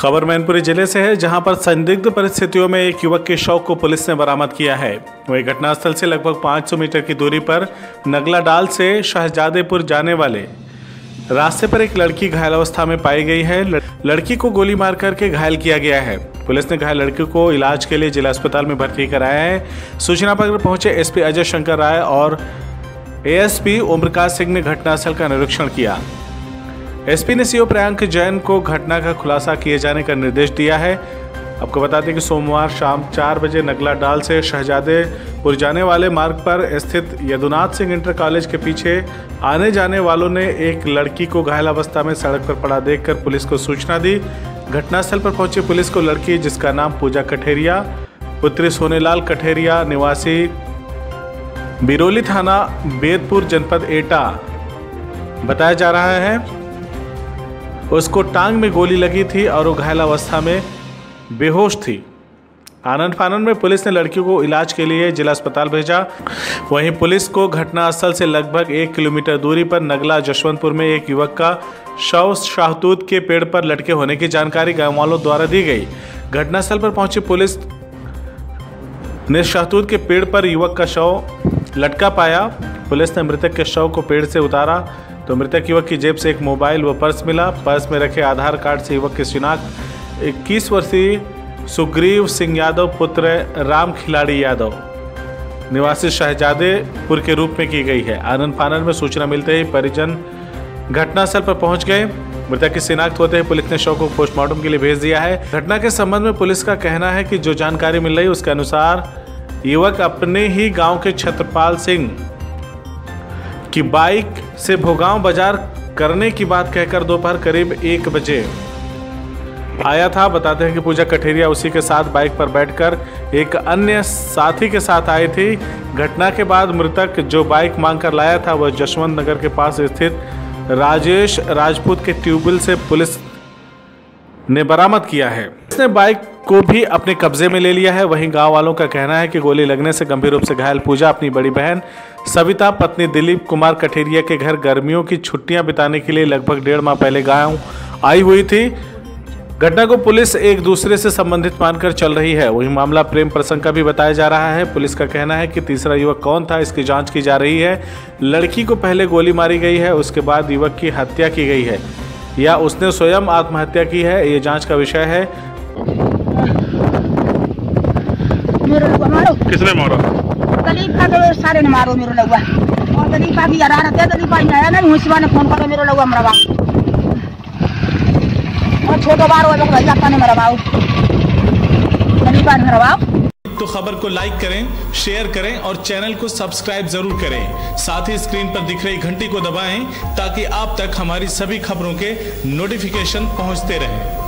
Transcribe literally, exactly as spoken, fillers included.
खबर मैनपुरी जिले से है, जहां पर संदिग्ध परिस्थितियों में एक युवक के शव को पुलिस ने बरामद किया है। वही घटनास्थल से लगभग पाँच सौ मीटर की दूरी पर नगला डाल से शहजादेपुर जाने वाले रास्ते पर एक लड़की घायल अवस्था में पाई गई है। लड़की को गोली मार करके घायल किया गया है। पुलिस ने घायल लड़की को इलाज के लिए जिला अस्पताल में भर्ती कराया है। सूचना पर पहुंचे एसपी अजय शंकर राय और एएसपी ओम प्रकाश सिंह ने घटनास्थल का निरीक्षण किया। एसपी ने सीओ प्रियांक जैन को घटना का खुलासा किए जाने का निर्देश दिया है। आपको बता दें कि सोमवार शाम चार बजे नगला डाल से शहजादेपुर जाने वाले मार्ग पर स्थित यदुनाथ सिंह इंटर कॉलेज के पीछे आने जाने वालों ने एक लड़की को घायल अवस्था में सड़क पर पड़ा देखकर पुलिस को सूचना दी। घटनास्थल पर पहुंची पुलिस को लड़की, जिसका नाम पूजा कठेरिया पुत्री सोनेलाल कठेरिया निवासी बिरोली थाना बेदपुर जनपद एटा बताया जा रहा है, उसको टांग में गोली लगी थी और वो घायल अवस्था में बेहोश थी। आनंद फानंद में पुलिस ने लड़की को इलाज के लिए जिला अस्पताल भेजा। वहीं पुलिस को घटनास्थल से लगभग एक किलोमीटर दूरी पर नगला जशवंतपुर में एक युवक का शव शाहतूत के पेड़ पर लटके होने की जानकारी गांव वालों द्वारा दी गई। घटनास्थल पर पहुंची पुलिस ने शाहतूत के पेड़ पर युवक का शव लटका पाया। पुलिस ने मृतक के शव को पेड़ से उतारा तो मृतक युवक की जेब से एक मोबाइल व पर्स मिला। पर्स में रखे आधार कार्ड से युवक की शिनाख्त इक्कीस वर्षीय सुग्रीव सिंह यादव पुत्र राम खिलाड़ी यादव निवासी शहजादेपुर के रूप में की गई है। आनंद फानंद में सूचना मिलते ही परिजन घटनास्थल पर पहुंच गए। मृतक की शिनाख्त होते ही पुलिस ने शव को पोस्टमार्टम के लिए भेज दिया है। घटना के संबंध में पुलिस का कहना है कि जो जानकारी मिल रही है उसके अनुसार युवक अपने ही गाँव के छत्रपाल सिंह की बाइक से भोगांव बाजार करने की बात कहकर दोपहर करीब एक बजे आया था। बताते हैं कि पूजा कठेरिया उसी के साथ बाइक पर बैठकर एक अन्य साथी के साथ आई थी। घटना के बाद मृतक जो बाइक मांगकर लाया था वह जशवंत नगर के पास स्थित राजेश राजपूत के ट्यूबवेल से पुलिस ने बरामद किया है। इसने बाइक को भी अपने कब्जे में ले लिया है। वहीं गांव वालों का कहना है कि गोली लगने से गंभीर रूप से घायल पूजा अपनी बड़ी बहन सविता पत्नी दिलीप कुमार कठेरिया के घर गर्मियों की छुट्टियां बिताने के लिए लगभग डेढ़ माह पहले गांव आई हुई थी। घटना को पुलिस एक दूसरे से संबंधित मानकर चल रही है। वहीं मामला प्रेम प्रसंग का भी बताया जा रहा है। पुलिस का कहना है कि तीसरा युवक कौन था, इसकी जांच की जा रही है। लड़की को पहले गोली मारी गई है, उसके बाद युवक की हत्या की गई है या उसने स्वयं आत्महत्या की है, ये जांच का विषय है। किसने मारा? दलीपा के सारे ने मारो मेरो लगा और दलीपा की हरारत है। दलीपा ही आया ना, मुंशिवा ने फोन करो मेरो लगा मरवा और छोटो बार हो भाई आपका ने मरवाओ दलीपा ने मरवाओ। तो खबर को लाइक करें, शेयर करें और चैनल को सब्सक्राइब जरूर करें। साथ ही स्क्रीन पर दिख रही घंटी को दबाएं ताकि आप तक हमारी सभी खबरों के नोटिफिकेशन पहुंचते रहें।